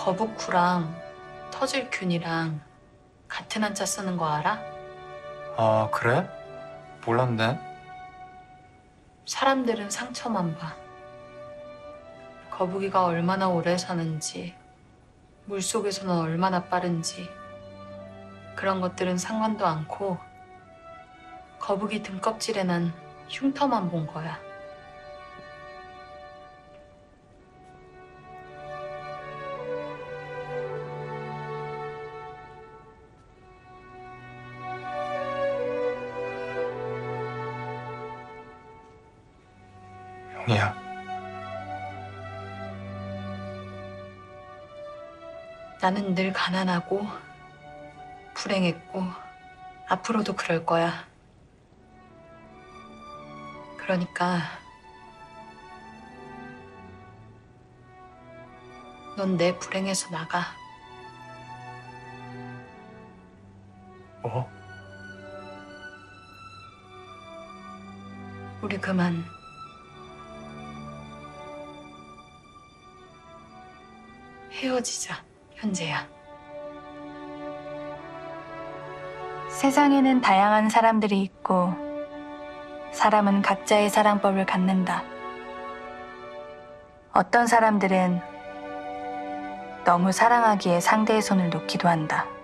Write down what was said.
거북쿠랑 터질균이랑 같은 한자 쓰는 거 알아? 아, 그래? 몰랐네. 사람들은 상처만 봐. 거북이가 얼마나 오래 사는지, 물속에서는 얼마나 빠른지 그런 것들은 상관도 않고 거북이 등껍질에 난 흉터만 본 거야. 용이야. 나는 늘 가난하고 불행했고 앞으로도 그럴 거야. 그러니까 넌 내 불행에서 나가. 뭐? 우리 그만 헤어지자, 현재야. 세상에는 다양한 사람들이 있고 사람은 각자의 사랑법을 갖는다. 어떤 사람들은 너무 사랑하기에 상대의 손을 놓기도 한다.